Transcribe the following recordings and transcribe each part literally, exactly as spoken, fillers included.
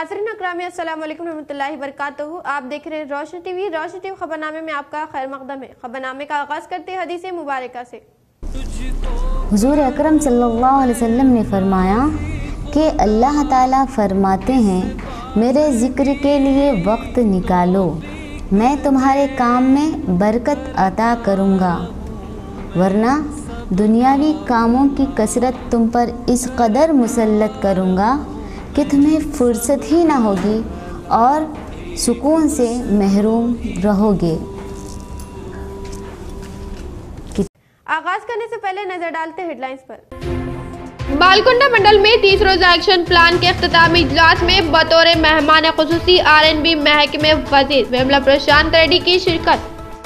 नाज़रीन अकरामी अस्सलाम वालेकुम रहमतुल्लाहि वबरकातुहू। आप देख रहे हैं रोशनी टीवी। रोशनी टीवी खबरनामे में आपका खैर मकदम है। खबरनामे का आगाज़ करते हैं हदीस मुबारका से। हुजूर अकरम सल्लल्लाहु अलैहि वसल्लम ने फरमाया कि अल्लाह ताला फरमाते हैं, मेरे ज़िक्र के लिए वक्त निकालो, मैं तुम्हारे काम में बरकत अता करूँगा, वरना दुनियावी कामों की कसरत तुम पर इस कदर मुसल्लत करूँगा कि तुम्हें फुर्सत ही ना होगी और सुकून से महरूम रहोगे। आगाज करने से पहले नजर डालते हेडलाइंस पर। बालकुंडा मंडल में तीस रोजा एक्शन प्लान के इख्तितामी इजलास में बतौर मेहमान खुसूसी आर एन बी महकमे वजीर विमला प्रशांत रेड्डी की शिरकत।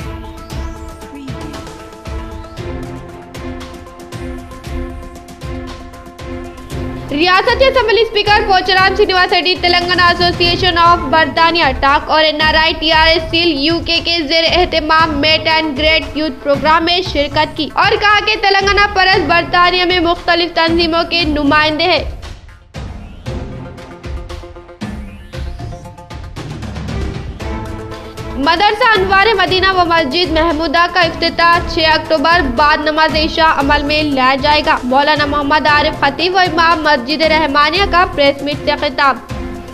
रियासती assembly speaker Pocharam Srinivas Reddy Telangana association of बर्तानिया टाक और N R I T R S cell UK के जेर एहतमाम meet and greet youth programme में शिरकत की और कहा कि तेलंगाना परस बर्तानिया में मुख्तलिफ तंजीमों के नुमाइंदे हैं। मदरसा अनवार मदीना व मस्जिद महमूदा का इफ्तिताह छह अक्टूबर बाद नमाज इशा अमल में लाया जाएगा। मौलाना मोहम्मद आरिफ खतीब व इमाम मस्जिद रहमानिया का प्रेस मीट से खिताब।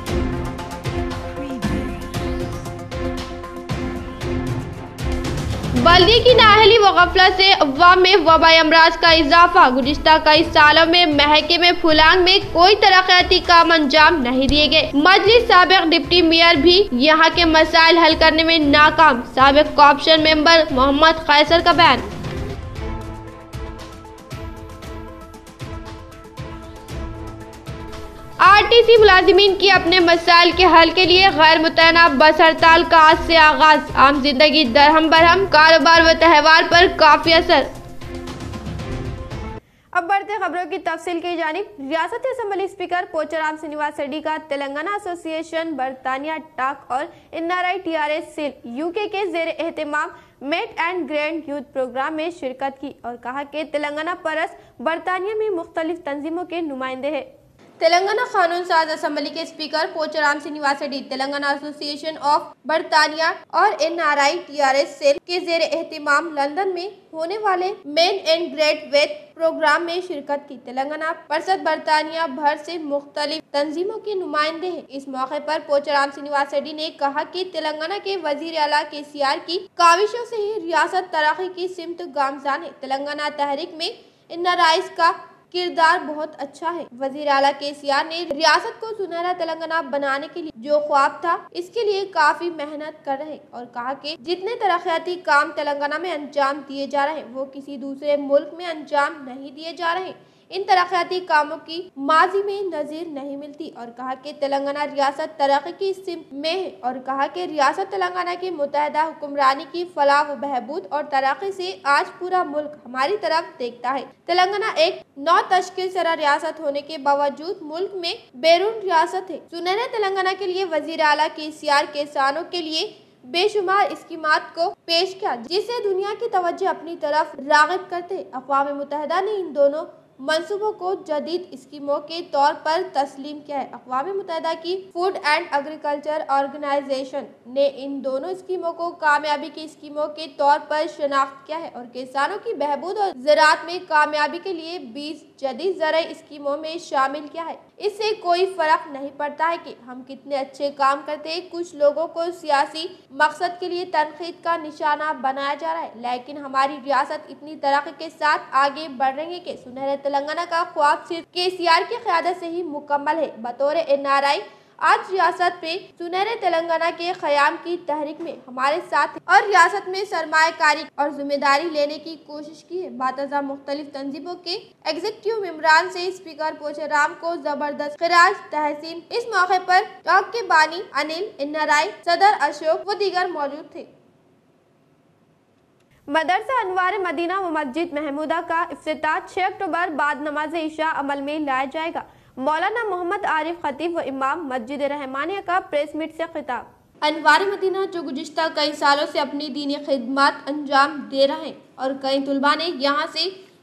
बल्दी की नाअहली व गफलत से अवाम में वबाई अमराज का इजाफा। गुज़िश्ता कई सालों में महकमे फुलांग में कोई तरक्याती काम अंजाम नहीं दिए गए। मजलिस साबिक डिप्टी मेयर भी यहाँ के मसाइल हल करने में नाकाम। साबिक कॉर्पोरेशन मेंबर मोहम्मद कैसर का बयान। आर टी सी मुलाजिमीन की अपने मसाइल के हल के लिए गैर मुतैना बस हड़ताल का आज से आगाज। आम जिंदगी दरहम बरहम, कारोबार व त्यौहार पर काफी असर। अब बढ़ते खबरों की तफसील की जानिब। रियासती असेंबली स्पीकर पोचाराम श्रीनिवास रेड्डी का तेलंगाना एसोसिएशन बर्तानिया टाक और N R I T R S cell UK के जेर एहतमाम meet and grand youth programme में शिरकत की और कहा कि तेलंगाना परस बर्तानिया में मुख्तलिफ तंजीमों के नुमाइंदे हैं। तेलंगाना कानून साज असेंबली के speaker Pocharam Srinivas Reddy Telangana association of बर्तानिया और N R I T R S cell के जेर एहतमाम लंदन में होने वाले meet and greet youth programme में शिरकत की। तेलंगाना परसद बर्तानिया भर से मुख्तलिफ तंजीमों के नुमाइंदे हैं। इस मौके पर पोचाराम श्रीनिवास रेड्डी ने कहा कि तेलंगाना के वजीर आला के सी आर की काविशों से ही रियासत तरक्की की सिमत गामजान है। तेलंगाना तहरीक में एन आर आईज का किरदार बहुत अच्छा है। वजीर आला के सी आर ने रियासत को सुनहरा तेलंगाना बनाने के लिए जो ख्वाब था, इसके लिए काफी मेहनत कर रहे और कहा कि जितने तरक्याती काम तेलंगाना में अंजाम दिए जा रहे हैं वो किसी दूसरे मुल्क में अंजाम नहीं दिए जा रहे। इन तरक्याती कामों की माजी में नजीर नहीं मिलती और कहा कि तेलंगाना रियासत तरक्की की सिमत में है और कहा कि रियासत तेलंगाना की मुत्तहदा हुक्मरानी की फलाह व बहबूद और तरक्की से आज पूरा मुल्क हमारी तरफ देखता है। तेलंगाना एक नौ तश्कील शुदा रियासत होने के बावजूद मुल्क में बैरून रियासत है। सुनहरे तेलंगाना के लिए वजीर आला के सी आर किसानों के लिए बेशुमार स्कीमात को पेश किया, जिससे दुनिया की तवज्जो अपनी तरफ राग़िब करते। अक़वाम मुत्तहिदा ने इन दोनों मंसूबों को जदीद स्कीमों के तौर पर तस्लीम किया है। अक़वाम मुत्तहिदा की फूड एंड एग्रीकल्चर ऑर्गेनाइजेशन ने इन दोनों स्कीमों को कामयाबी की स्कीमों के तौर पर शनाख्त किया है और किसानों की बहबूद और ज़राअत में कामयाबी के लिए बीस जदीद ज़राई स्कीमों में शामिल किया है। इससे कोई फर्क नहीं पड़ता है कि हम कितने अच्छे काम करते हैं। कुछ लोगों को सियासी मकसद के लिए तनकीद का निशाना बनाया जा रहा है, लेकिन हमारी रियासत इतनी तरक्की के साथ आगे बढ़ रही है कि सुनहरे तेलंगाना का ख्वाब सिर्फ के सी आर की क़यादत से ही मुकम्मल है। बतौर एन आर आई आज रियासत पे सुनहरे तेलंगाना के क़याम की तहरीक में हमारे साथ और रियासत में सरमायाकारी और जिम्मेदारी लेने की कोशिश की है। बातज़ा मुख्तलिफ तंजीमों के एग्जीक्यूटिव मेंबरान से स्पीकर पोचाराम को जबरदस्त खिराज तहसीन। इस मौके पर टॉक के बानी अनिल, एन आर आई सदर अशोक व दीगर मौजूद थे। मदरसा अनवार मदीना व मस्जिद महमूदा का इफ्तिताह छह अक्टूबर बाद नमाज इशा अमल में लाया जाएगा। मौलाना मोहम्मद आरिफ खतीब व इमाम मस्जिद रहमानिया का प्रेस मीट से खिताब। अनवार मदीना जो गुज़िश्ता कई सालों से अपनी दीनी खिदमत अंजाम दे रहे हैं और कई तुलबा ने यहाँ से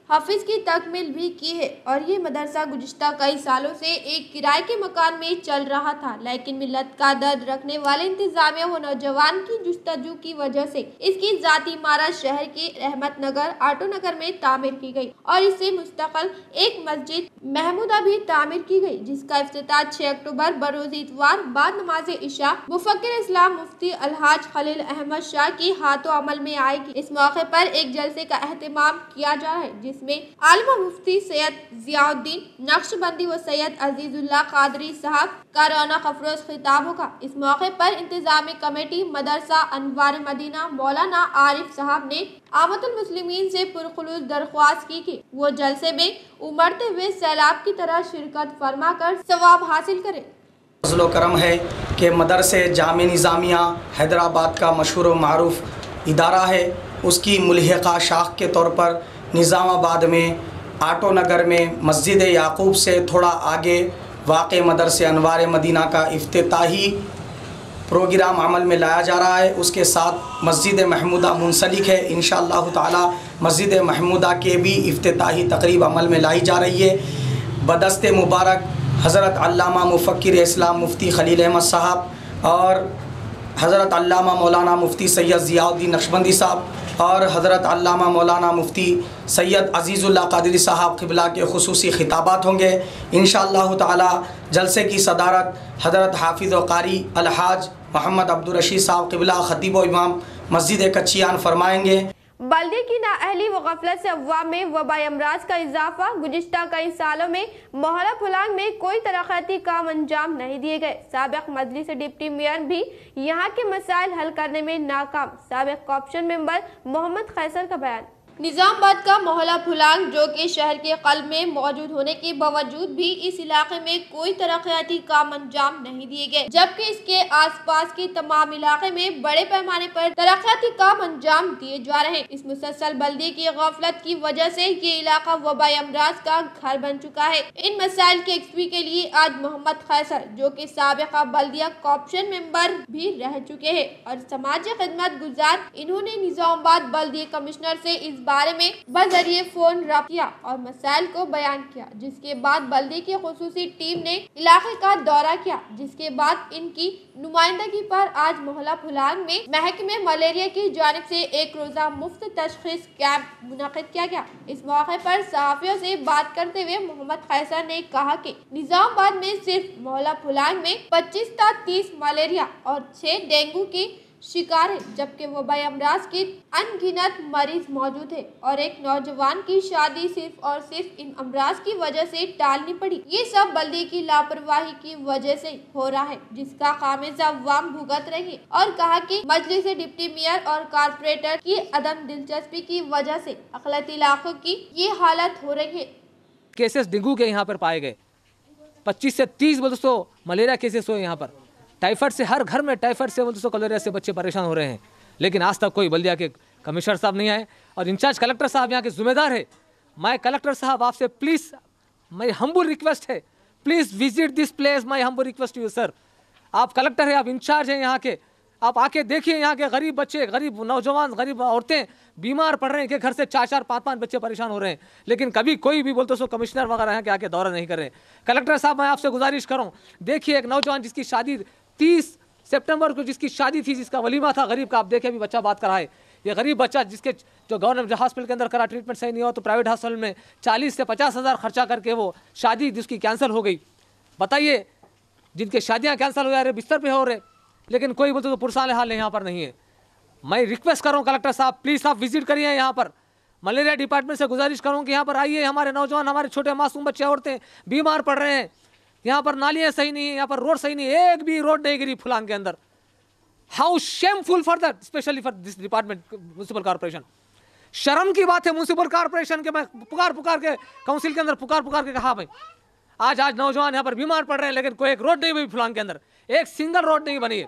हाफिज की तकमील भी की है और ये मदरसा गुज़िश्ता कई सालों से एक किराए के मकान में चल रहा था, लेकिन मिल्लत का दर्द रखने वाले इंतजामिया व नौजवान की जुस्तजू की वजह से इसकी जाती इमारत शहर के रहमत नगर आटो नगर में तामीर की गई और इससे मुस्तकिल एक मस्जिद महमूदा भी तामीर की गई, जिसका इफ्तिताह छह अक्टूबर बरोज इतवार बाद नमाज इशा मुफक्किर इस्लाम मुफ्ती अलहाज खलील अहमद शाह के हाथों अमल में आएगी। इस मौके पर एक जलसे का एहतमाम किया जा रहा है, जिसमें आलिमा मुफ्ती सैयद जियाउद्दीन नक्शबंदी व सैयद अजीजुल्लाह कादरी साहब का रौनक अफरोज खिताब होगा। इस मौके पर इंतजामी कमेटी मदरसा अनवार मदीना मौलाना आरिफ साहब ने आमतुल मुस्लिमीन से पुरखुलूस दरख्वास्त की कि वो जलसे में उमड़ते हुए सैलाब की तरह शिरकत फरमा कर सवाब हासिल करें। फज़ल करम है कि मदरसे जामे निज़ामिया हैदराबाद का मशहूर मारूफ इदारा है, उसकी मुल्हिका शाख के तौर पर निज़ामाबाद में आटो नगर में मस्जिद याकूब से थोड़ा आगे वाक़े मदरसे अनवार मदीना का इफ्तिताही प्रोग्राम अमल में लाया जा रहा है। उसके साथ मस्जिद महमूदा मुंसलिक है। इंशाअल्लाह ताला मस्जिद महमूदा के भी इफ्तिताही तकरीब अमल में लाई जा रही है। बदस्ते मुबारक हज़रत अल्लामा मुफ़क्किर इस्लाम मुफ्ती खलील अहमद साहब और हज़रत अल्लामा मौलाना मुफ्ती सैयद ज़ियाउद्दीन नक्शबंदी साहब और हज़रत अल्लामा मौलाना मुफ्ती सैयद अजीज़ुल्लाह कादरी साहब क़िबला के खुसूसी खिताबात होंगे। इंशाअल्लाह ताला जलसे की सदारत हज़रत हाफिज़ व कारी अलहाज मोहम्मद अब्दुल रशीद साहब क़िबला ख़तीब व इमाम मस्जिद कच्चियान फरमाएँगे। बल्दी की नाअहली व गफलत से अवाम में वबाई अमराज का इजाफा। गुज़िश्ता कई सालों में मोहल्ला फुलांग में कोई तरक्याती काम अंजाम नहीं दिए गए। साबिक़ मजलिस डिप्टी मेयर भी यहाँ के मसाइल हल करने में नाकाम। साबिक़ कॉर्पोरेशन मेंबर मोहम्मद खैसर का बयान। निज़ामाबाद का मोहल्ला फुलांग जो कि शहर के क़ल्ब में मौजूद होने के बावजूद भी इस इलाके में कोई तरक्याती काम अंजाम नहीं दिए गए, जबकि इसके आसपास के तमाम इलाके में बड़े पैमाने पर तरक्याती काम अंजाम दिए जा रहे हैं। इस मुसलसल बल्दी की गफलत की वजह से ये इलाका वबाई अमराज का घर बन चुका है। इन मसाइल के एक्सपी के लिए आज मोहम्मद खैसर जो कि साबिक़ा बल्दिया कॉर्पोरेशन मेंबर भी रह चुके हैं और समाजी खिदमत गुजार, इन्होंने निज़ामाबाद बल्दी कमिश्नर से इस बारे में बजरिए फोन रब्त किया और मसाइल को बयान किया, जिसके बाद बल्दी की खुसूसी टीम ने इलाके का दौरा किया, जिसके बाद इनकी नुमाइंदगी पर आज मोहल्ला फुलांग में महकमे मलेरिया की जानिब से एक रोजा मुफ्त तशखीस कैंप मुनक़िद किया गया। इस मौके पर सहाफ़ियों से बात करते हुए मोहम्मद खैसर ने कहा कि निज़ामाबाद में सिर्फ मोहल्ला फुलांग में पच्चीस ता तीस मलेरिया और छह डेंगू की शिकार है, जबकि वबाई अमराज के अनगिनत मरीज मौजूद है और एक नौजवान की शादी सिर्फ और सिर्फ इन अमराज की वजह से टालनी पड़ी। ये सब बल्दी की लापरवाही की वजह से हो रहा है, जिसका खामियाजा अवाम भुगत रही है और कहा कि मजलिस डिप्टी मेयर और कारपोरेटर की अदम दिलचस्पी की वजह से अक़लियती इलाकों की ये हालत हो रही है। केसेस डेंगू के यहाँ पर पाए गए, पच्चीस से तीस बल्कि मलेरिया केसेस हुए यहाँ पर। टाइफाइड से हर घर में टाइफाइड से दोस्तों कलेरिया से बच्चे परेशान हो रहे हैं, लेकिन आज तक कोई बल्दिया के कमिश्नर साहब नहीं आए और इंचार्ज कलेक्टर साहब यहाँ के जिम्मेदार है। मैं कलेक्टर साहब आपसे प्लीज़, माई हम्बल रिक्वेस्ट है, please visit this place, my humble request you sir. आप कलेक्टर हैं, आप इंचार्ज हैं यहाँ के, आप आके देखिए यहाँ के गरीब बच्चे, गरीब नौजवान, गरीब औरतें बीमार पड़ रहे हैं कि घर से चार चार पाँच पाँच बच्चे परेशान हो रहे हैं, लेकिन कभी कोई भी बोलते सो कमिश्नर वगैरह यहाँ के आके दौरा नहीं कर रहे हैं। कलेक्टर साहब मैं आपसे गुजारिश करूँ, देखिए एक नौजवान जिसकी शादी तीस सितंबर को जिसकी शादी थी, जिसका वलीमा था गरीब का, आप देखें अभी बच्चा बात कराए। ये गरीब बच्चा जिसके जो गवर्नमेंट हॉस्पिटल के अंदर करा, ट्रीटमेंट सही नहीं हो तो प्राइवेट हॉस्पिटल में चालीस से पचास हज़ार खर्चा करके वो शादी जिसकी कैंसिल हो गई। बताइए, जिनके शादियाँ कैंसिल हो जा रहे, बिस्तर पे हो रहे, लेकिन कोई बोलते तो पुरसाले हाल यहाँ पर नहीं है। मैं रिक्वेस्ट कर रहा हूँ कलेक्टर साहब, प्लीज़ आप विजिट करिए यहाँ पर। मलेरिया डिपार्टमेंट से गुजारिश करूँ कि यहाँ पर आइए, हमारे नौजवान, हमारे छोटे मासूम बच्चे, औरतें बीमार पड़ रहे हैं। यहाँ पर नालियाँ सही नहीं है, यहाँ पर रोड सही नहीं है, एक भी रोड नहीं गिरी फुलांग के अंदर। How shameful for that, specially for this department, municipal corporation. शर्म की बात है म्यूनसिपल कॉर्पोरेशन के। मैं पुकार पुकार के काउंसिल के अंदर पुकार पुकार के कहा भाई आज आज नौजवान यहाँ पर बीमार पड़ रहे हैं, लेकिन कोई एक रोड नहीं बनी फुलांग के अंदर, एक सिंगल रोड नहीं बनी है।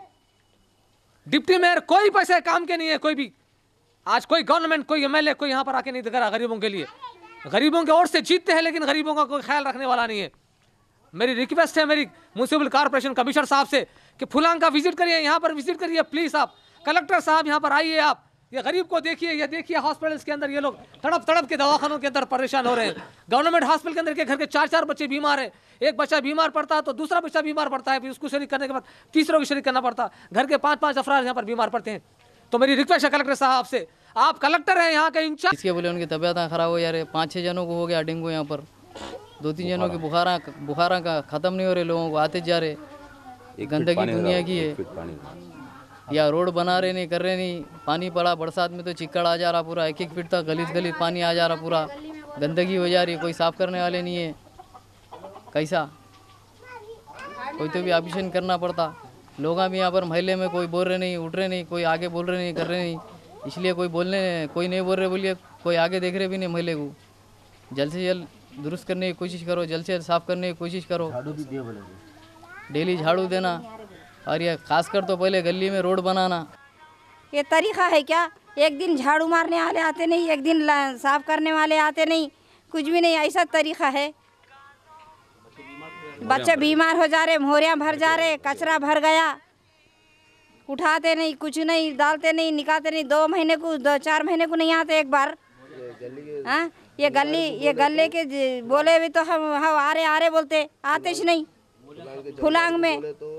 डिप्टी मेयर कोई पैसे काम के नहीं है, कोई भी आज कोई गवर्नमेंट, कोई एमएलए कोई यहाँ पर आके नहीं दिखा रहा गरीबों के लिए। गरीबों के ओर से जीतते हैं, लेकिन गरीबों का कोई ख्याल रखने वाला नहीं है। मेरी रिक्वेस्ट है मेरी म्यूनसिपल कॉर्पोरेशन कमिश्नर साहब से कि फुलांग का विजिट करिए, यहाँ पर विजिट करिए प्लीज़। आप कलेक्टर साहब यहाँ पर आइए, आप ये गरीब को देखिए, ये देखिए हॉस्पिटल्स के अंदर ये लोग तड़प तड़प के दवाखानों के अंदर परेशान हो रहे हैं। गवर्नमेंट हॉस्पिटल के अंदर के घर के चार चार बच्चे बीमार हैं, एक बच्चा बीमार पड़ता है तो दूसरा बच्चा बीमार पड़ता है, फिर उसको शरीक करने के बाद तीसरों को शरीक करना पड़ता है। घर के पाँच पाँच अफराद यहाँ पर बीमार पड़ते हैं। तो मेरी रिक्वेस्ट है कलेक्टर साहब से, आप कलेक्टर हैं यहाँ के इंचार्ज, इसके बोले उनकी तबीयत खराब हो जा रही है। पाँच छः जनों को हो गया डेंगू, यहाँ पर दो तीन जनों की बुखारा बुखारा का ख़त्म नहीं हो रहे, लोगों को आते जा रहे। गंदगी दुनिया की है, या रोड बना रहे नहीं, कर रहे नहीं। पानी पड़ा बरसात में तो चिक्कड़ आ जा रहा पूरा, एक एक फीट तक गलीत गलीत पानी आ जा रहा पूरा, गंदगी हो जा रही है, कोई साफ़ करने वाले नहीं है। कैसा कोई तो भी ऑपरेशन करना पड़ता। लोग भी यहाँ पर महल्ले में कोई बोल रहे नहीं, उठ रहे नहीं, कोई आगे बोल रहे नहीं, कर रहे नहीं, इसलिए कोई बोलने कोई नहीं बोल रहे, बोलिए कोई आगे देख रहे भी नहीं। महल्ले को जल्द से जल्द दुरुस्त करने की कोशिश करो, जल्द से जल्द साफ़ करने की कोशिश करो, डेली झाड़ू देना, और ये खासकर तो पहले गली में रोड बनाना। ये तरीका है क्या? एक दिन झाड़ू मारने वाले आते नहीं, एक दिन साफ करने वाले आते नहीं, कुछ भी नहीं, ऐसा तरीका है। बच्चे बीमार हो जा रहे, मोहरियाँ भर जा रहे, कचरा भर गया, उठाते नहीं, कुछ नहीं, डालते नहीं, निकालते नहीं। दो महीने को दो चार महीने को नहीं आते एक बार। हाँ, ये गली ये गले के बोले भी तो हम हम आ रहे आ रहे बोलते, आते ही नहीं। फुलांग में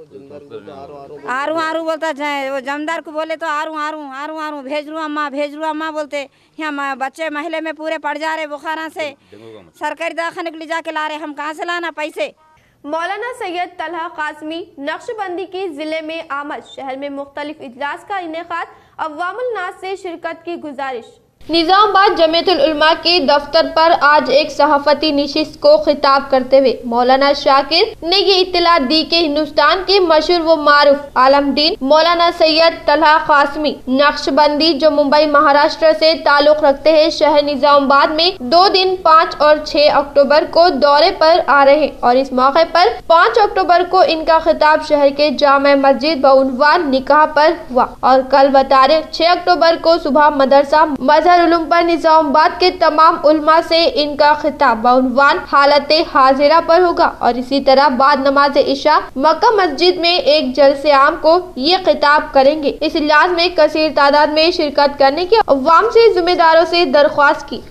आरू आरू बोलता है, वो जमदार को बोले तो आरू आरू आरू आरू भेज रू अम्मा भेज रू अम्मा बोलते। यहाँ बच्चे महल्ले में पूरे पड़ जा रहे बुखारा से, सरकारी दवाखाने को ले जाके ला रहे, हम कहाँ से लाना पैसे। मौलाना सैयद तलहा कासमी नक्शबंदी की जिले में आमद, शहर में मुख्तलिफ इजलास का इनेकाद, अव्वामुल नास से शिरकत की गुजारिश। निजामाबाद जमीयतुल उलमा के दफ्तर पर आज एक सहाफती नशिस्त को खिताब करते हुए मौलाना शाकिर ने ये इत्तला दी कि हिंदुस्तान के मशहूर व मारूफ आलमदीन मौलाना सैयद तलहा कासमी नक्शबंदी जो मुंबई महाराष्ट्र से ताल्लुक रखते हैं, शहर निजामाबाद में दो दिन पाँच और छह अक्टूबर को दौरे पर आ रहे हैं और इस मौके पर पाँच अक्टूबर को इनका खिताब शहर के जामा मस्जिद बउनवान निकाह पर हुआ और कल बतारीख छह अक्टूबर को सुबह मदरसा उलूम पर निजामाबाद के तमाम उलमा से इनका खिताब बउनवान हालत हाजिरा पर होगा और इसी तरह बाद नमाज इशा मक्का मस्जिद में एक जलसे आम को ये खिताब करेंगे। इस इजलास में कसीर तादाद में शिरकत करने की अवाम से जिम्मेदारों से दरख्वास्त की।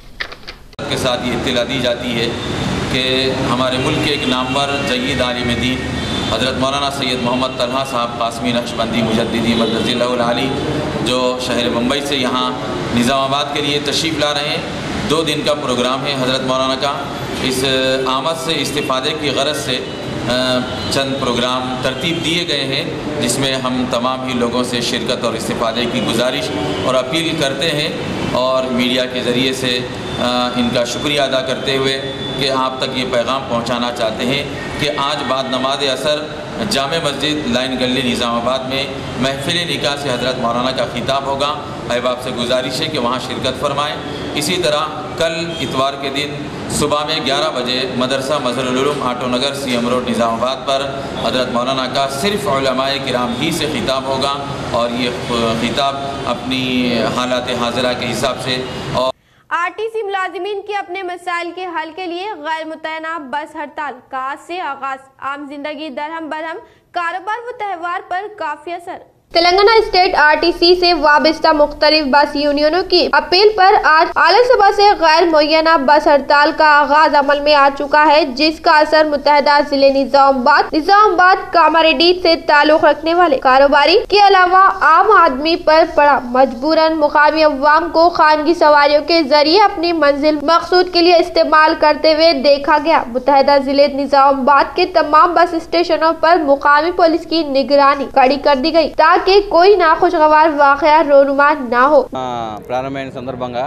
के साथ ये इत्तला दी जाती है कि हमारे मुल्क के एक नामवर जय्यद आलिम दीन हज़रत मौलाना सैयद मोहम्मद तलहा साहब कासमी नक्शबंदी मुजद्दिदी मदरसिल्लाहुल आली जो शहर मुंबई से यहाँ निज़ामाबाद के लिए तशरीफ़ ला रहे हैं। दो दिन का प्रोग्राम है हज़रत मौलाना का। इस आमद से इस्तिफ़ादे की गरज से चंद प्रोग्राम तरतीब दिए गए हैं जिसमें हम तमाम ही लोगों से शिरकत और इस्तिफ़ादे की गुजारिश और अपील करते हैं और मीडिया के ज़रिए से इनका शुक्रिया अदा करते हुए कि आप तक ये पैगाम पहुंचाना चाहते हैं कि आज बाद नमाज असर जामे मस्जिद लाइन गली निज़ामाबाद में महफिल निकाह से हज़रत मौलाना का खिताब होगा। अहबाब से गुजारिश है कि वहाँ शिरकत फरमाएँ। इसी तरह कल इतवार के दिन सुबह में ग्यारह बजे मदरसा Mazharul Uloom auto Nagar C M road Nizamabad पर हज़रत मौलाना का सिर्फ़ उलमाए किराम ही से खिताब होगा और ये खिताब अपनी हालात हाजिरा के हिसाब से। और आरटीसी मुलाजिमीन के अपने मसाइल के हल के लिए गैर मुतैना बस हड़ताल का आज से आगाज, आम जिंदगी दरहम बरहम, कारोबार व त्यौहार पर काफी असर। तेलंगाना स्टेट आरटीसी से वाबस्ता मुख्तलिफ बस यूनियनों की अपील पर आज आला सुबह से गैर मुय्यना बस हड़ताल का आगाज अमल में आ चुका है जिसका असर मुत्तहदा जिले निजामाबाद निजामाबाद कामारेड्डी से ताल्लुक रखने वाले कारोबारी के अलावा आम आदमी पर पड़ा। मजबूरन मुकामी अवाम को खानगी सवारियों के जरिए अपनी मंजिल मकसूद के लिए इस्तेमाल करते हुए देखा गया। मुत्तहदा जिले निजामाबाद के तमाम बस स्टेशनों पर मुकामी पुलिस की निगरानी कड़ी कर दी गयी ताकि कि कोई नाखुशगवार वाक़या रोनुमा ना हो। ప్రారంభమైన సందర్భంగా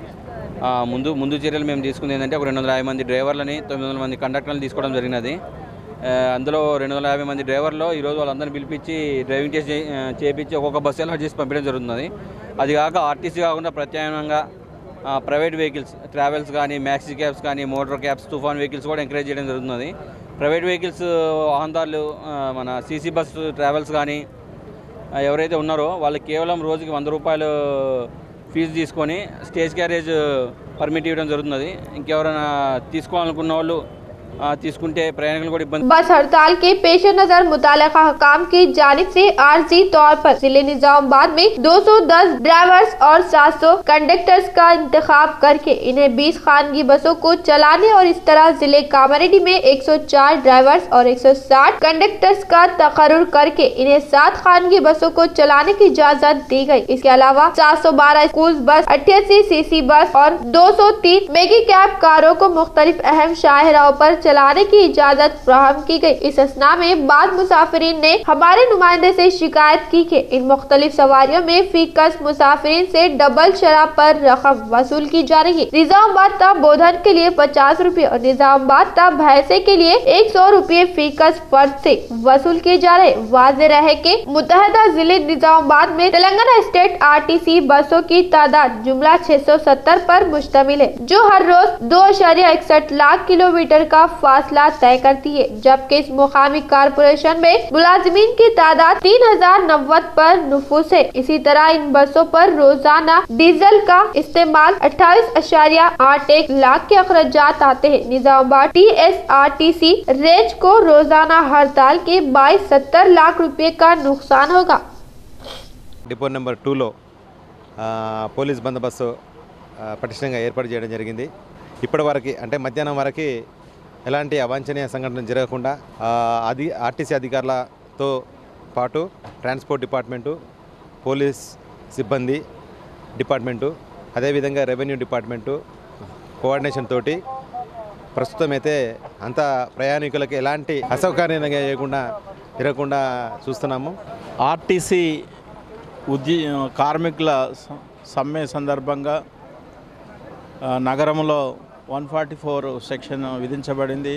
ముందు ముందు చర్యలు మేము తీసుకుంది ఏంటంటే ఒక రెండు వందల యాభై మంది డ్రైవర్లని తొమ్మిది వందల మంది కండక్టర్లను తీసుకోవడం జరిగినది। అందులో రెండు వందల యాభై మంది డ్రైవర్లు ఈరోజు వాళ్ళందరినీ పిలిపించి డ్రైవింగ్ టెస్ట్ చేయించి ఒక్కొక్క బస్సు అలర్ట్ చేసి పంపించడం జరుగుతుంది। అది కాక ఆర్టీసీ కాకుండా ప్రత్యామ్నాయంగా ప్రైవేట్ వెహికల్స్ ట్రావెల్స్ కానీ మ్యాక్సీ క్యాబ్స్ కానీ మోటార్ క్యాబ్స్ తుఫాన్ వెహికల్స్ కూడా ఎంకరేజ్ చేయడం జరుగుతుంది। ప్రైవేట్ వెహికల్స్ వాహనదారులు మన సీసీ బస్ ట్రావెల్స్ కానీ ఎవరైతే ఉన్నారో వాళ్ళు కేవలం రోజుకి వంద రూపాయలు ఫీజు తీసుకొని స్టేజ్ క్యారేజ్ పర్మిట్ ఇవ్వడం జరుగుతుంది। ఇంకెవరైనా తీసుకోవాలనుకున్న వాళ్ళు తీసుకుంటే ప్రయాణికులు కూడా ఇబ్బంది। बस हड़ताल के पेश नजर मुतालिका हकाम की जानिब से आर्जी तौर पर जिले निजामाबाद में दो सौ दस ड्राइवर्स और सात सौ कंडक्टर्स का इंतखाब करके इन्हें बीस खानगी बसों को चलाने और इस तरह जिले कामारेड्डी में एक सौ चार ड्राइवर्स और एक सौ साठ कंडक्टर्स का तकर्रुर करके इन्हें सात खानगी बसों को चलाने की इजाजत दी गई। इसके अलावा सात सौ बारह स्कूल बस, अट्ठासी सीसी बस और दो सौ तीन मेगी कैब कारों को मुख्तलिफ अहम शाहराहों पर चलाने की इजाजत फ्राहम की गई। इस असना में बाद मुसाफिरीन ने हमारे नुमाइंदे से शिकायत की कि इन मुख्तलिफ सवारियों में फीकस मुसाफिरीन से डबल शराब पर रकम वसूल की जा रही है। निजामाबाद तक बोधन के लिए पचास रूपए और निजामाबाद तक भैंसे के लिए एक सौ रूपए फीकस फर्द से वसूल किए जा रहे। वाज़ेह रहे कि मुत्तहदा जिले निजामाबाद में Telangana state R T C बसों की तादाद जुमला छह सौ सत्तर पर मुश्तमिल है, जो हर रोज दो अशारिया इकसठ लाख किलोमीटर का फासला तय करती है, जबकि इस मुकामी कारपोरेशन में मुलाजिमीन की तादाद तीन हजार नब्बे पर नुफूस है। इसी तरह इन बसों पर रोजाना डीजल का इस्तेमाल अट्ठाईस अशारिया आठ एक लाख के अखराजात आते हैं। Nizamabad T S R T C range को रोजाना हड़ताल के बाईस सत्तर लाख रुपए का नुकसान होगा। డిపో నెంబర్ టూలో పోలీస్ బందోబస్తు పటిష్టంగా ఏర్పాటు చేయడం జరిగింది। ఇప్పటి వరకు అంటే మధ్యాహ్నం వరకు ఎలాంటి అవాంఛనీయ సంఘటనలు జరగకుండా అది ఆర్టీసీ అధికారులతో పాటు ట్రాన్స్పోర్ట్ డిపార్ట్మెంటు, పోలీస్ సిబ్బంది డిపార్ట్మెంటు, అదేవిధంగా రెవెన్యూ డిపార్ట్మెంటు కోఆర్డినేషన్ తోటి ప్రస్తుతం అయితే అంత ప్రయాణికులకు ఎలాంటి అసౌకర్యంగా చేయకుండా జరగకుండా చూస్తున్నాము। ఆర్టీసీ ఉద్యో కార్మికుల సమ్మె సందర్భంగా నగరంలో వన్ ఫార్టీ ఫోర్ సెక్షన్ విధించబడింది।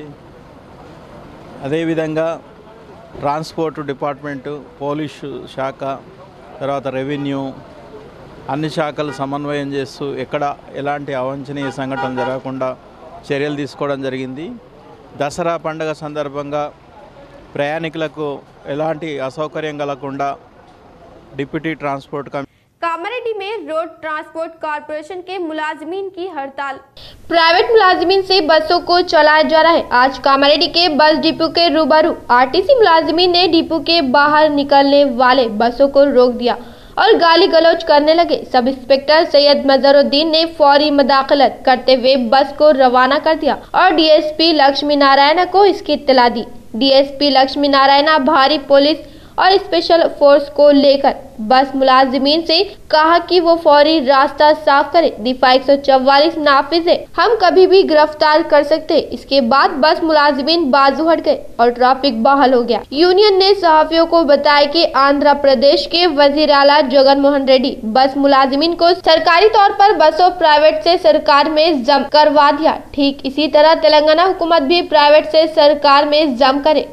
అదేవిధంగా ట్రాన్స్పోర్ట్ డిపార్ట్మెంటు, పోలీసు శాఖ, తర్వాత రెవెన్యూ అన్ని శాఖలు సమన్వయం చేస్తూ ఎక్కడ ఎలాంటి అవాంఛనీయ సంఘటనలు జరగకుండా చర్యలు తీసుకోవడం జరిగింది। దసరా పండుగ సందర్భంగా ప్రయాణికులకు ఎలాంటి అసౌకర్యం కలగకుండా डिप्टी ट्रांसपोर्ट का कामारेड्डी में रोड ट्रांसपोर्ट कॉरपोरेशन के मुलाजिमीन की हड़ताल। प्राइवेट मुलाजिमीन से बसों को चलाया जा रहा है। आज कामारेड्डी के बस डिपो के रूबरू आरटीसी मुलाजिमीन ने डिपो के बाहर निकलने वाले बसों को रोक दिया और गाली गलौज करने लगे। सब इंस्पेक्टर सैयद मजहरुद्दीन ने फौरी मदाखलत करते हुए बस को रवाना कर दिया और डीएसपी लक्ष्मी नारायण को इसकी इत्तला दी। डीएसपी लक्ष्मी नारायण भारी पुलिस और स्पेशल फोर्स को लेकर बस मुलाजिमीन से कहा कि वो फौरी रास्ता साफ करे। दिफा एक सौ चौवालीस नाफिज है, हम कभी भी गिरफ्तार कर सकते। इसके बाद बस मुलाजिमीन बाजू हट गए और ट्रैफिक बहाल हो गया। यूनियन ने सहाफियों को बताया कि आंध्र प्रदेश के वजीर आला जगन मोहन रेड्डी बस मुलाजिमीन को सरकारी तौर पर बसों प्राइवेट से सरकार में जम करवा दिया। ठीक इसी तरह तेलंगाना हुकूमत भी प्राइवेट से सरकार में जम करे।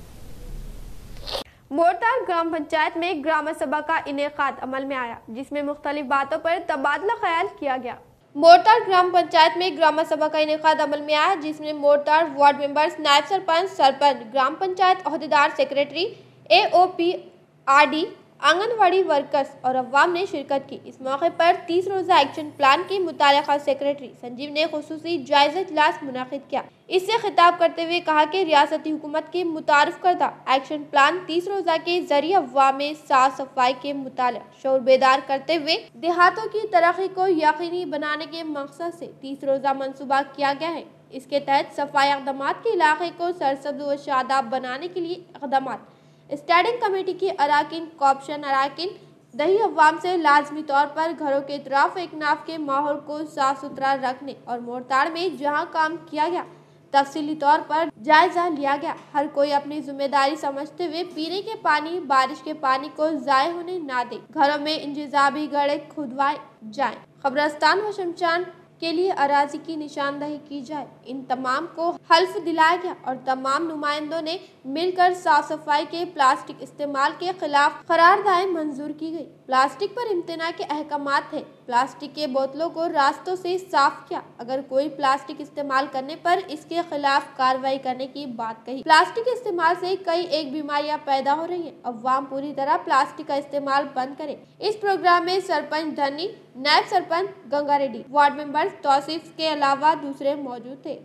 मोरताल ग्राम पंचायत में ग्राम सभा का इनेकाद अमल में आया, जिसमें मुख्तलिफ बातों पर तबादला ख्याल किया गया। मोरताल ग्राम पंचायत में ग्राम सभा का इनेकाद अमल में आया, जिसमें मोरताल वार्ड मेंबर्स, नायब सरपंच, सरपंच, ग्राम पंचायत ओहदेदार, secretary, AOP, RD, anganwadi workers और अवाम ने शिरकत की। इस मौके पर तीस रोजा एक्शन प्लान के मुतालिका सेक्रेटरी संजीव ने खुसूसी जायजा इजलास मुनाकिद किया। इससे खिताब करते हुए कहा कि रियासती हुकूमत के मुतारिफ करदा एक्शन प्लान तीस रोजा के जरिए अवाम में साफ सफाई के मुतालिक शऊर बेदार करते हुए देहातों की तरक्की को यकीनी बनाने के मकसद से तीस रोजा मनसूबा किया गया है। इसके तहत सफाई इक़दाम के इलाके को सरसब्ज़ व शादाब बनाने के लिए इक़दाम स्टैंडिंग कमेटी के अराकीन, कॉर्पोरेशन अराकीन, दही अवाम से लाजमी तौर पर घरों के इतराफ एक नाफ के माहौल को साफ सुथरा रखने और मोरताड़ में जहां काम किया गया तफसीली तौर पर जायजा लिया गया। हर कोई अपनी जिम्मेदारी समझते हुए पीने के पानी, बारिश के पानी को ज़ाय होने ना दे। घरों में इंतजामी गड्ढे खुदवाए जाएं। कब्रिस्तान व शमशान के लिए अराजी की निशानदही की जाए। इन तमाम को हल्फ दिलाया गया और तमाम नुमाइंदों ने मिलकर साफ सफाई के प्लास्टिक इस्तेमाल के खिलाफ करारदाई मंजूर की गई। प्लास्टिक पर इम्तना के अहकामात है। प्लास्टिक के बोतलों को रास्तों से साफ किया। अगर कोई प्लास्टिक इस्तेमाल करने पर इसके खिलाफ कार्रवाई करने की बात कही। प्लास्टिक के इस्तेमाल से कई एक बीमारियां पैदा हो रही हैं। अवाम पूरी तरह प्लास्टिक का इस्तेमाल बंद करे। इस प्रोग्राम में सरपंच धनी, नायब सरपंच गंगा रेड्डी, वार्ड मेंबर तौसीफ के अलावा दूसरे मौजूद थे।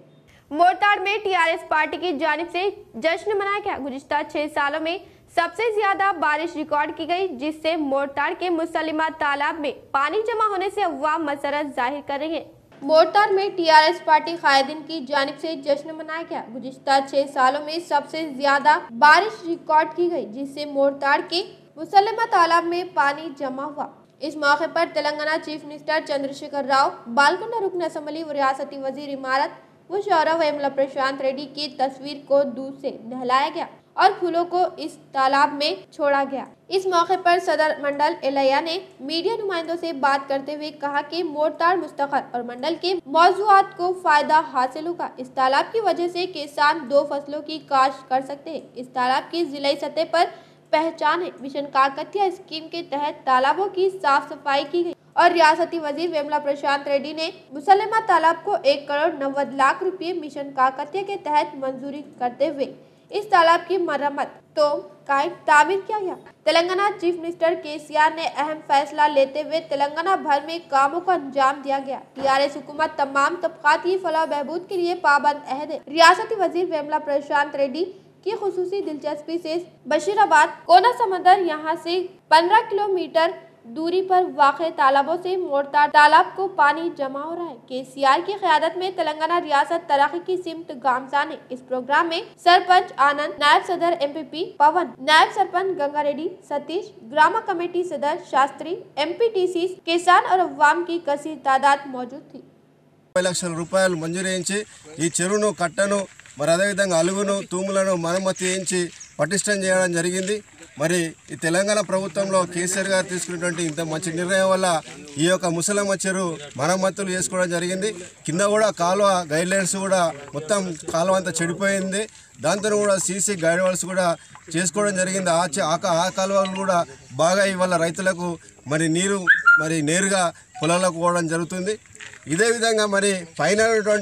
मोरताड़ में टीआरएस पार्टी की जानिब से जश्न मनाया गया। गुज़िश्ता छह सालों में सबसे ज्यादा बारिश रिकॉर्ड की गई, जिससे मोरताड़ के मुसल्लिमा तालाब में पानी जमा होने से अवाम मसरत जाहिर कर रही है। मोरताड़ में टीआरएस पार्टी कायदीन की जानिब से जश्न मनाया गया। गुज़िश्ता छह सालों में सबसे ज्यादा बारिश रिकॉर्ड की गई, जिससे मोरताड़ के मुसल्लिमा तालाब में पानी जमा हुआ। इस मौके पर तेलंगाना चीफ मिनिस्टर चंद्रशेखर राव, बालकुंडा रुकन असम्बली व रियासती वजीर इमारत व शौरा वेमला प्रशांत रेड्डी की तस्वीर को दूध से नहलाया गया और फूलों को इस तालाब में छोड़ा गया। इस मौके पर सदर मंडल एलैया ने मीडिया नुमाइंदों से बात करते हुए कहा कि मोरताड़ मुस्तकर और मंडल के मौजूआत को फायदा हासिल होगा। इस तालाब की वजह से किसान दो फसलों की काश्त कर सकते हैं। इस तालाब की जिलाई सतह पर पहचान है। मिशन काकतिया स्कीम के तहत तालाबों की साफ सफाई की गई और रियासती वजीर वेमला प्रशांत रेड्डी ने मुसल्लिमा तालाब को एक करोड़ नब्बे लाख रुपए मिशन काकतिया के तहत मंजूरी करते हुए इस तालाब की मरम्मत तो कायद तामीर किया गया। तेलंगाना चीफ मिनिस्टर केसीआर ने अहम फैसला लेते हुए तेलंगाना भर में कामों को अंजाम दिया गया। टीआरएस हुकूमत तमाम तबकात की फलाह बहबूद के लिए पाबंद अहद है। रियासती वजीर वेमला प्रशांत रेड्डी की खुसूसी दिलचस्पी से बशीराबाद कोना समंदर यहाँ से पंद्रह किलोमीटर दूरी पर वाक़े तालाबों से मोरताड़ तालाब को पानी जमा हो रहा है। केसीआर की क़यादत में तेलंगाना रियासत तरक्की की सिमत गामजान है। इस प्रोग्राम में सरपंच आनंद, नायब सदर एमपीपी पवन, नायब सरपंच गंगा रेड्डी, सतीश, ग्राम कमेटी सदर शास्त्री, एमपीटीसी, किसान और अवाम की कसीर तादाद मौजूद थी। లక్షల రూపాయలు మంజూరు చేయించి ఈ చెరువును కట్టను మరి అదేవిధంగా అలుగును తూములను మరమ్మతు చేయించి పటిష్టం చేయడం జరిగింది। మరి ఈ తెలంగాణ ప్రభుత్వంలో కేసీఆర్ గారు తీసుకున్నటువంటి ఇంత మంచి నిర్ణయం వల్ల ఈ యొక్క ముసలమ్మ చెరువు మరమ్మతులు చేసుకోవడం జరిగింది। కింద కూడా కాలువ గైడ్ లైన్స్ కూడా మొత్తం కాలువ అంతా చెడిపోయింది। దాంతో కూడా సీసీ గైడ్ వాల్స్ కూడా చేసుకోవడం జరిగింది। ఆ ఆ కాలువలు కూడా బాగా ఇవాళ రైతులకు మరి నీరు మరి నేరుగా పొలాలకు పోవడం జరుగుతుంది। ఇదే విధంగా మరి పైన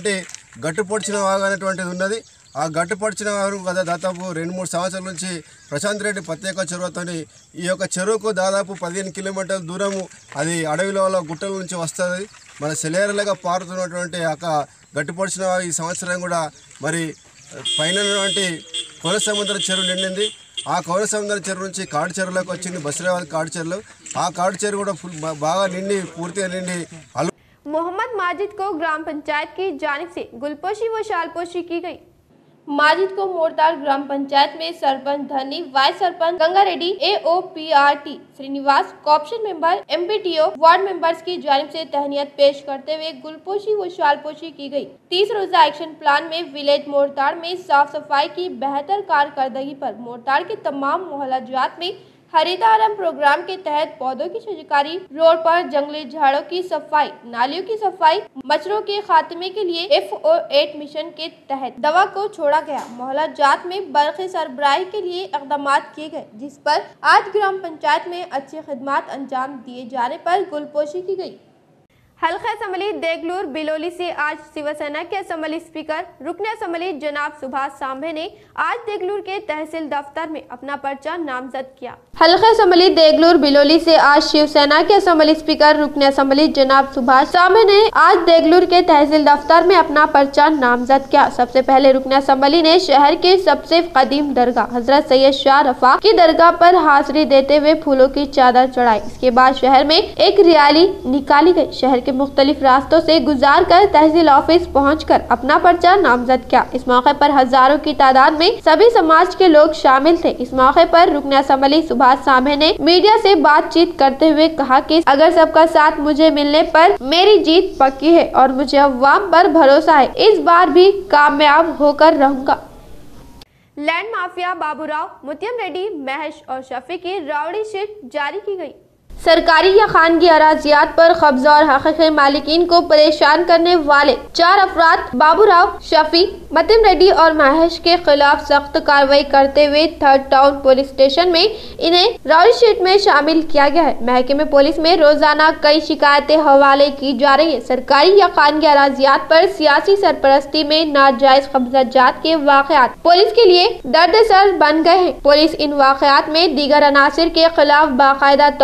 గట్టు పొడిచిన వాగు అనేటువంటిది ఉన్నది। ఆ గట్టు పొడిచిన వారు గత దాదాపు రెండు మూడు సంవత్సరాల నుంచి ప్రశాంత్ రెడ్డి ప్రత్యేక చెరువుతోని ఈ యొక్క చెరువుకు దాదాపు పదిహేను కిలోమీటర్ల దూరము అది అడవిలో గుట్టల నుంచి వస్తుంది। మన సెలేరలుగా పారుతున్నటువంటి ఆ గట్టు పొడిచిన వాగు ఈ సంవత్సరం కూడా మరి పైన కోన సముద్ర చెరువు నిండింది। ఆ కోన సముద్ర చెరువు నుంచి కాడు చెరువులోకి వచ్చింది బసిరాబాద్ కాడు చెరువు। ఆ కాడు చెరువు కూడా ఫుల్ బాగా నిండి పూర్తిగా నిండి मोहम्मद माजिद को ग्राम पंचायत की जानिब से गुलपोशी व शालपोशी की गई। माजिद को मोरताड़ ग्राम पंचायत में sarpanch Dhani, vice sarpanch Ganga Reddy, AOPRT Srinivas, corporation member, MPTO, ward members की जानिब से तहनीत पेश करते हुए गुलपोशी व शालपोशी की गई। तीस रोजा एक्शन प्लान में विलेज मोरताड़ में साफ सफाई की बेहतर कारकर्दगी पर मोरताड़ के तमाम मोहल्लाजात में हरितारम प्रोग्राम के तहत पौधों की शिकारी, रोड पर जंगली झाड़ों की सफाई, नालियों की सफाई, मच्छरों के खात्मे के लिए एफ ओ एट मिशन के तहत दवा को छोड़ा गया। मोहल्ला जात में बरक़ी सरबराही के लिए इक़दाम किए गए, जिस पर आज ग्राम पंचायत में अच्छी खिदमत अंजाम दिए जाने पर गुलपोशी की गई। हल्का असम्बली देगलूर बिलोली से आज शिवसेना के असम्बली स्पीकर रुकन असम्बली जनाब सुभाष सांबे ने आज देगलूर के तहसील दफ्तर में अपना पर्चा नामजद किया। हल्का असम्बली देगलूर बिलोली से आज शिवसेना के असम्बली स्पीकर रुकन असम्बली जनाब सुभाष सांबे ने आज देगलूर के तहसील दफ्तर में अपना पर्चा नामजद किया। सबसे पहले रुकन असम्बली ने शहर के सबसे कदीम दरगाह हजरत सैयद शाह रफा की दरगाह पर हाजिरी देते हुए फूलों की चादर चढ़ाई। इसके बाद शहर में एक रैली निकाली गई। शहर के मुख्तलिफ रास्तों से गुजार कर तहसील ऑफिस पहुंचकर अपना पर्चा नामजद किया। इस मौके पर हजारों की तादाद में सभी समाज के लोग शामिल थे। इस मौके पर रुकन असम्बली सुभाष सांबे ने मीडिया से बातचीत करते हुए कहा कि अगर सबका साथ मुझे मिलने पर मेरी जीत पक्की है और मुझे अवाम पर भरोसा है, इस बार भी कामयाब होकर रहूंगा। लैंड माफिया बाबूराव, मुतियम रेड्डी, महेश और शफी की रावड़ी शीट जारी की गई। सरकारी या खानगी अराजियात पर कब्जा और हकीकी मालिकीन को परेशान करने वाले चार अफराद बाबूराव, शफी, मतिम रेड्डी और महेश के खिलाफ सख्त कार्रवाई करते हुए थर्ड टाउन पुलिस स्टेशन में इन्हें राउडी शीट में शामिल किया गया है। महकमे पुलिस में रोजाना कई शिकायतें हवाले की जा रही है। सरकारी या खानगी अराजियात पर सियासी सरपरस्ती में नाजायज कब्जाजात के वाकयात पुलिस के लिए दर्द सर बन गए हैं। पुलिस इन वाकयात में दीगर अनासिर के खिलाफ बाकायदा तौर पर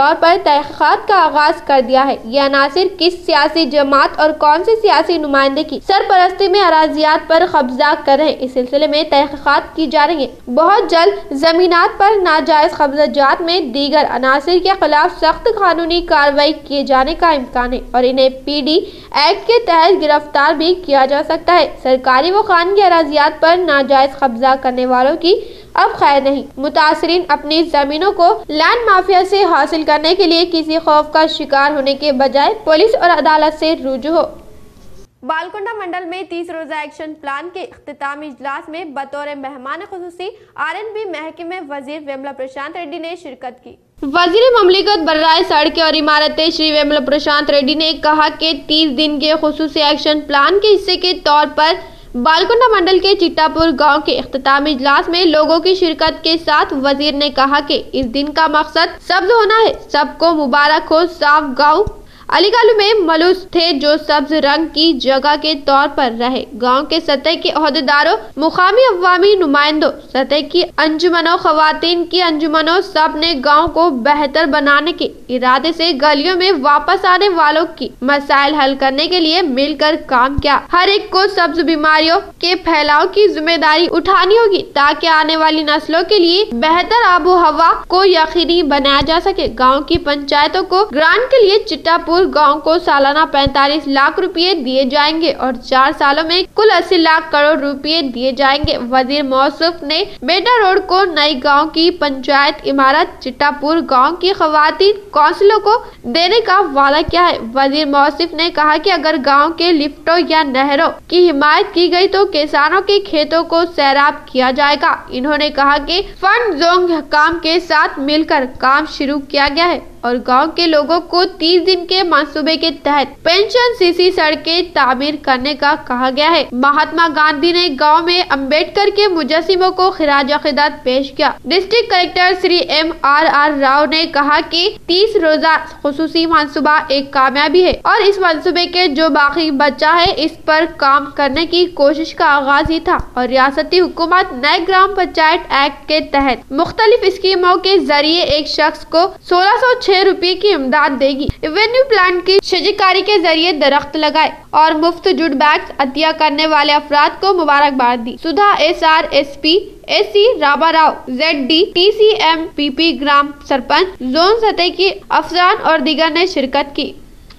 तहकीकात का आगाज कर दिया है। यह अनासिर किस सियासी जमात और कौन से सियासी नुमाइंदे की सरपरस्ती में अराजियात पर कब्जा कर रहे हैं, इस सिलसिले में तहकीकात की जा रही है। बहुत जल्द जमीनात पर नाजायज कब्जात में दीगर अनासिर के खिलाफ सख्त कानूनी कार्रवाई किए जाने का इम्कान है और इन्हें पी डी एक्ट के तहत गिरफ्तार भी किया जा सकता है। सरकारी व खानगी अराजियात पर नाजायज कब्जा करने वालों की अब खैर नहीं। मुतासरीन अपनी जमीनों को लैंड माफिया से हासिल करने के लिए किसी खौफ का शिकार होने के बजाय पुलिस और अदालत से रुजू हो। बालकोंडा मंडल में तीस रोजा एक्शन प्लान के इख्तितामी इजलास में बतौर मेहमान खुसूसी आर एन बी महकमे में वजीर वेमला प्रशांत रेड्डी ने शिरकत की। वजीर ममलिकत बर्राए सड़कें और इमारतें श्री वेमला प्रशांत रेड्डी ने कहा कि तीस दिन के खुसूसी एक्शन प्लान के हिस्से के तौर पर बालकोंडा मंडल के चिट्टापुर गांव के इख्तितामी इजलास में लोगों की शिरकत के साथ वजीर ने कहा कि इस दिन का मकसद सब्ज होना है। सबको मुबारक हो। साफ गांव अलीगढ़ में मलूस थे जो सब्ज रंग की जगह के तौर पर रहे। गांव के सतह के ओहदेदारों, मुकामी अवामी नुमाइंदों, सतह की अंजुमनों, खवातीन की अंजुमनों, सब ने गांव को बेहतर बनाने के इरादे से गलियों में वापस आने वालों की मसाइल हल करने के लिए मिलकर काम किया। हर एक को सब्ज बीमारियों के फैलाव की जिम्मेदारी उठानी होगी ताकि आने वाली नस्लों के लिए बेहतर आबो हवा को यकीनी बनाया जा सके। गाँव की पंचायतों को ग्रांट के लिए चिट्टापुर गांव को सालाना पैंतालीस लाख रुपए दिए जाएंगे और चार सालों में कुल अस्सी लाख करोड़ रुपए दिए जाएंगे। वजीर मौसूफ ने बेटा रोड को नई गांव की पंचायत इमारत चिट्टापुर गांव की खवातीन काउंसिलों को देने का वादा किया है। वजीर मौसूफ ने कहा कि अगर गांव के लिफ्टों या नहरों की हिमायत की गई तो किसानों के खेतों को सैराब किया जाएगा। इन्होंने कहा कि फंड जोंग हकाम के साथ मिलकर काम शुरू किया गया है और गांव के लोगों को तीस दिन के मंसूबे के तहत पेंशन सीसी सड़कें तामीर करने का कहा गया है। महात्मा गांधी ने गांव में अंबेडकर के मुजस्सिमों को खिराज अकीदत पेश किया। District collector Shri M R R Rao ने कहा कि तीस रोजा खुसूसी मंसूबा एक कामयाबी है और इस मंसूबे के जो बाकी बचा है इस पर काम करने की कोशिश का आगाज ही था और रियासती हुकूमत नए ग्राम पंचायत एक्ट के तहत मुख्तलिफ स्कीमों के जरिए एक शख्स को सोलह सौ छह रुपए की इमदाद देगी। रेवेन्यू प्लांट की शजरकारी के जरिए दरख्त लगाए और मुफ्त जुट बैग अतिया करने वाले अफराद को मुबारकबाद दी। Sudha S R S P S C राबा Rao Z D T C M P P ग्राम सरपंच जोन सतह के अफसरान और दीगर ने शिरकत की।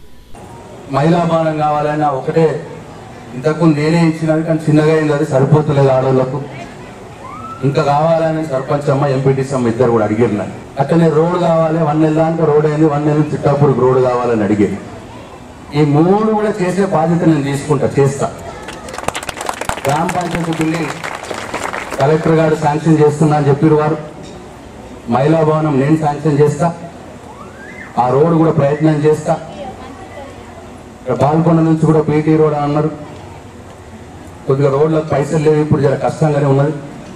महिला भवనం కావాలన్నా ఒకటే ఇంతకు నేనే ఇచ్చినది కానీ చిన్నగా అయింది, అది సరిపోతలేదు ఆడోళ్ళకు. ఇంకా కావాలని సర్పంచ్ అమ్మ ఎంపీటీసీ అమ్మ ఇద్దరు కూడా అడిగారు. అట్లనే రోడ్ కావాలి, వన్ నెల దాకా రోడ్ అయింది, వన్ నెల చిట్టాపూర్కి రోడ్ కావాలని అడిగారు. ఈ మూడు కూడా చేసే బాధ్యత నేను తీసుకుంటా, చేస్తా. గ్రామ పంచాయతీ బిల్డింగ్ కలెక్టర్ గారు శాంక్షన్ చేస్తున్నా అని చెప్పారు వారు. మహిళా భవనం నేను శాంక్షన్ చేస్తా, ఆ రోడ్ కూడా ప్రయత్నం చేస్తా. బాల్కొండ నుంచి కూడా పీటీ రోడ్ అన్నారు, కొద్దిగా రోడ్లకు పైసలు లేవు, ఇప్పుడు జర కష్టంగానే ఉన్నది.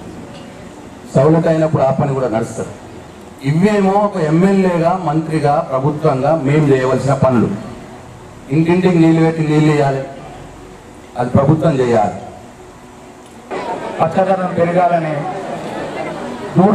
సౌలత అయినప్పుడు ఆ పని కూడా నడుస్తుంది. ఇవేమో ఒక ఎమ్మెల్యేగా, మంత్రిగా, ప్రభుత్వంగా మేము చేయవలసిన పనులు. ఇంటింటికి నీళ్ళు పెట్టి నీళ్ళు వేయాలి, అది ప్రభుత్వం చేయాలి. పచ్చదనం పెరగాలని దూర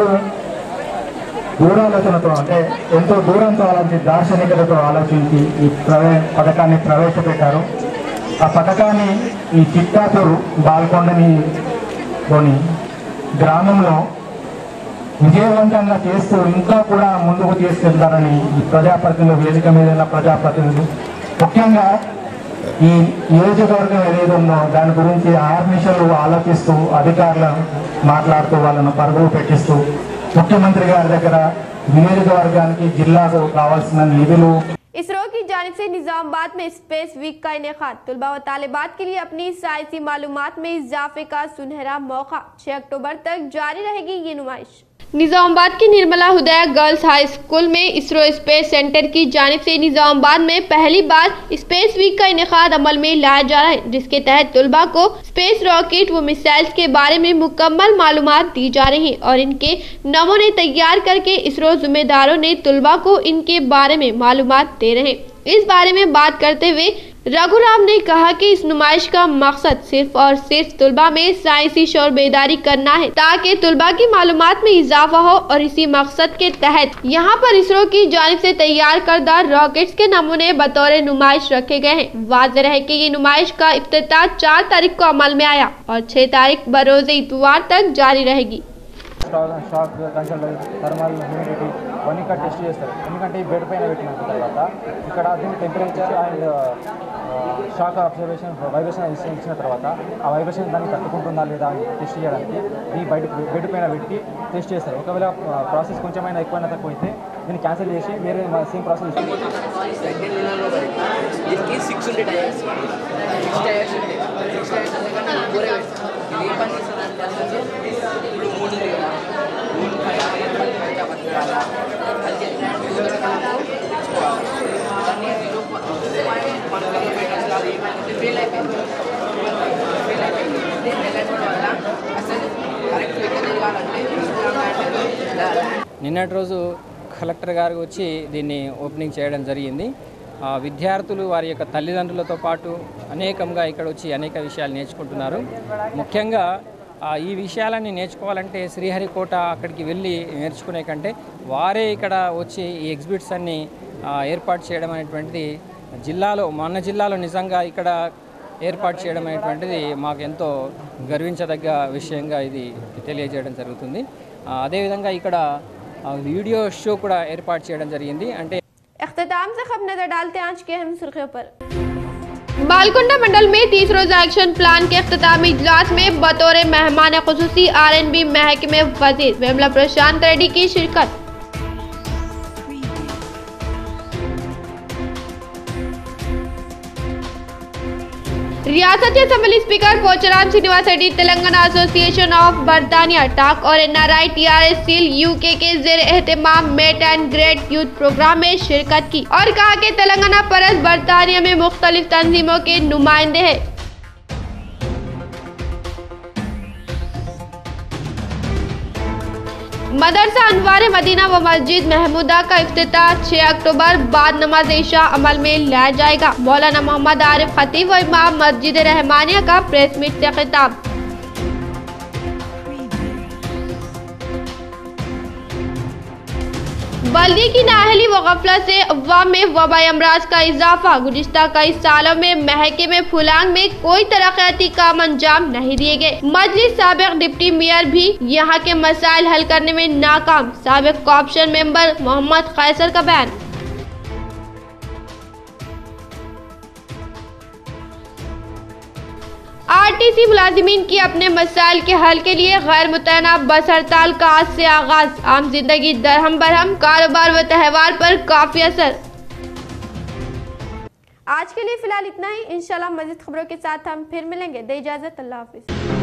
దూరాలోచనతో అంటే ఎంతో దూరంతో ఆలోచించి దార్శనికతతో ఆలోచించి ఈ ప్రవే పథకాన్ని ప్రవేశపెట్టారు. ఆ పథకాన్ని ఈ చిట్టాపూర్ బాల్కొండని లోని గ్రామంలో విజయవంతంగా చేస్తూ ఇంకా కూడా ముందుకు తీసుకెళ్తారని ఈ ప్రజాప్రతినిధులు, వేదిక మీద ఉన్న ప్రజాప్రతినిధులు, ముఖ్యంగా ఈ నియోజకవర్గం ఏదైతే ఉందో దాని గురించి ఆర్మిషన్లు ఆలోచిస్తూ అధికారులను మాట్లాడుతూ వాళ్ళను పరుగులు పెట్టిస్తూ ముఖ్యమంత్రి గారి దగ్గర నియోజకవర్గానికి జిల్లాకు కావాల్సిన నిధులు. इसरो की जानिब से निजामाबाद में स्पेस वीक का इनेकाद। तलबा व तालिबात के लिए अपनी साइंसी मालूमात में इजाफे का सुनहरा मौका। छह अक्टूबर तक जारी रहेगी ये नुमाइश। निजामाबाद की Nirmala Hudaiya girls high school में इसरो स्पेस सेंटर की जानिब से निजामाबाद में पहली बार स्पेस वीक का इनेकाद अमल में लाया जा रहा है, जिसके तहत तलबा को स्पेस रॉकेट व मिसाइल्स के बारे में मुकम्मल मालूमात दी जा रही हैं और इनके नमूने तैयार करके इसरो जिम्मेदारों ने तलबा को इनके बारे में मालूमात दे रहे हैं। इस बारे में बात करते हुए रघुराम ने कहा कि इस नुमाइश का मकसद सिर्फ और सिर्फ तुलबा में साइंसी शौर बेदारी करना है ताकि तुलबा की मालूमात में इजाफा हो और इसी मकसद के तहत यहाँ पर इसरो की जानिब से तैयार करदा रॉकेट्स के नमूने बतौर नुमाइश रखे गए हैं। वाज़ेह है कि ये नुमाइश का इफ्तिताह चार तारीख को अमल में आया और छह तारीख बरोज़ इतवार तक जारी रहेगी। షాక్ కన్సల్ట్ థర్మల్ హ్యూమిడిటీ అవన్నీ ఇక్కడ టెస్ట్ చేస్తారు, ఎందుకంటే ఈ బెడ్ పైన పెట్టిన తర్వాత ఇక్కడ దీని temperature and shock observation vibration ఇచ్చిన తర్వాత ఆ వైబ్రేషన్ దాన్ని తట్టుకుంటుందా లేదా అని టెస్ట్ చేయడానికి ఈ బయట బెడ్ పైన పెట్టి టెస్ట్ చేస్తారు. ఒకవేళ ప్రాసెస్ కొంచెమైనా ఎక్కువైనా తక్కువ అయితే దీన్ని క్యాన్సిల్ చేసి వేరే సేమ్ ప్రాసెస్ నిన్నటి రోజు కలెక్టర్ గారు వచ్చి దీన్ని ఓపెనింగ్ చేయడం జరిగింది. విద్యార్థులు వారి యొక్క తల్లిదండ్రులతో పాటు అనేకంగా ఇక్కడ వచ్చి అనేక విషయాలు నేర్చుకుంటున్నారు. ముఖ్యంగా ఈ విషయాలన్నీ నేర్చుకోవాలంటే శ్రీహరికోట అక్కడికి వెళ్ళి నేర్చుకునే కంటే వారే ఇక్కడ వచ్చి ఈ ఎగ్జిబిట్స్ అన్ని ఏర్పాటు చేయడం అనేటువంటిది జిల్లాలో మన జిల్లాలో నిజంగా ఇక్కడ ఏర్పాటు చేయడం అనేటువంటిది మాకు ఎంతో గర్వించదగ్గ విషయంగా ఇది తెలియజేయడం జరుగుతుంది. అదేవిధంగా ఇక్కడ वीडियो शो కూడా ఏర్పాటు చేయడం జరిగింది. అంటే इख्तिताम से खबर नजर डालते हैं आज के अहम सुर्खियों पर। बालकुंडा मंडल में तीस रोजा एक्शन प्लान के इख्तितामी इजलास में बतौर मेहमान खुसूसी आर एन बी महकमे वजीर विमला प्रशांत रेड्डी की शिरकत। रियासती assembly speaker Pocharam Srinivas Reddy Telangana association of बर्तानिया टाक और N R I T R S cell UK के जेर एहतमाम meet and greet youth programme में शिरकत की और कहा कि तेलंगाना परस बर्तानिया में मुख्तलिफ तंजीमों के नुमाइंदे हैं। मदरसा अनवार मदीना व मस्जिद महमूदा का इफ्तिताह छह अक्टूबर बाद नमाज इशा अमल में लाया जाएगा। मौलाना मोहम्मद आरिफ खतीब व इमाम मस्जिद रहमानिया का प्रेस मीट से खिताब। बल्दी की नाअहली व गफलत से अवाम में वबाई अमराज का इजाफा। गुज़िश्ता कई सालों में महके में फुलांग में कोई तरक्याती काम अंजाम नहीं दिए गए। मजलिस साबिक डिप्टी मेयर भी यहाँ के मसाइल हल करने में नाकाम। साबिक कॉर्पोरेशन मेंबर मोहम्मद कैसर का बयान। आरटीसी मुलाजिमीन की अपने मसाइल के हल के लिए गैर मुतैना बस हड़ताल का आज से आगाज। आम जिंदगी दरहम बरहम, कारोबार व त्योहार पर काफी असर। आज के लिए फिलहाल इतना ही। इंशाल्लाह मज़ीद खबरों के साथ हम फिर मिलेंगे। दे इजाजत, अल्लाह हाफिज।